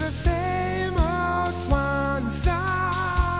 the same old swan song.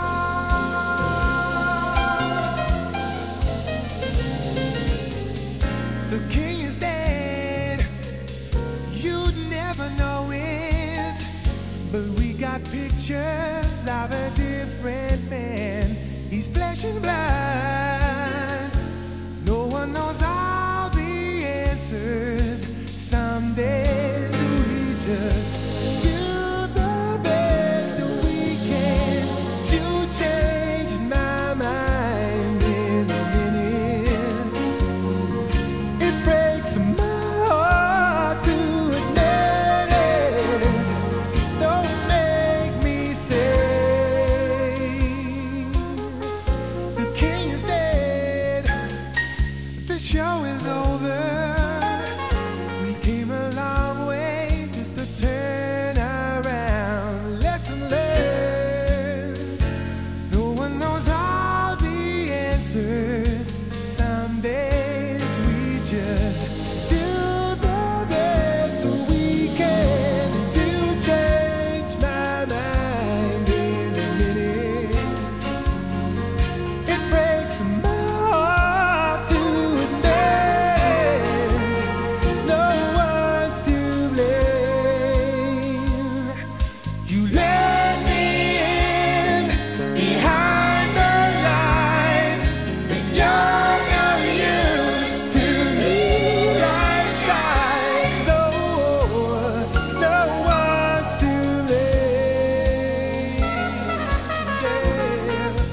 The king is dead, you'd never know it, but we got pictures of a different man. He's flesh and blood. No one knows all the answers. Some days we just do the best we can. You changed my mind in a minute. It breaks my heart to admit it. Don't make me say the king is dead. The show is over. We came a long way just to turn around. Lesson learned. No one knows all the answers. Some days we just do the best we can. You change my mind in a minute. It breaks my heart to admit no one's to blame. You let me in behind the lies, but you're not used to me outside. No one's to blame. Yeah.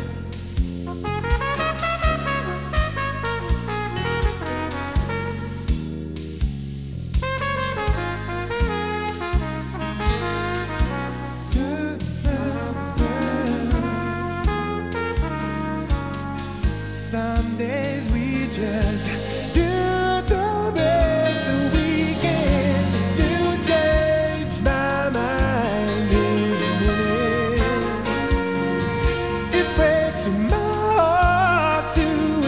Some days we just do the best we can. You change my mind in a minute. It breaks my heart to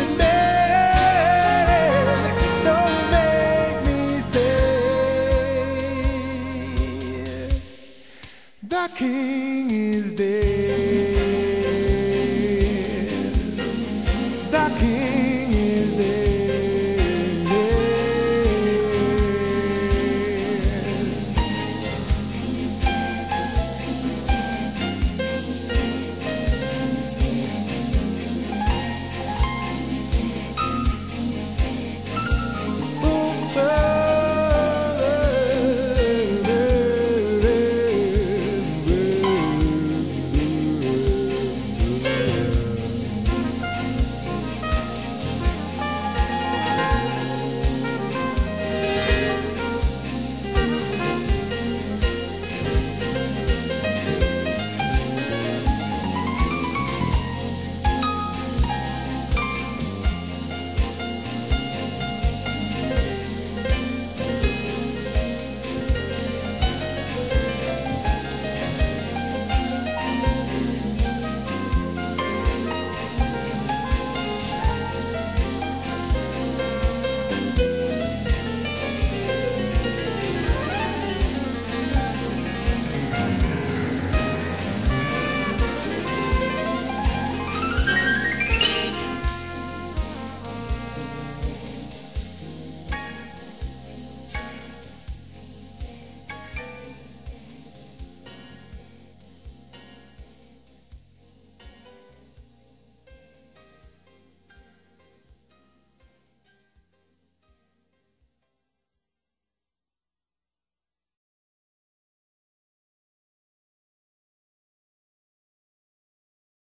admit. Don't make me say the king is dead.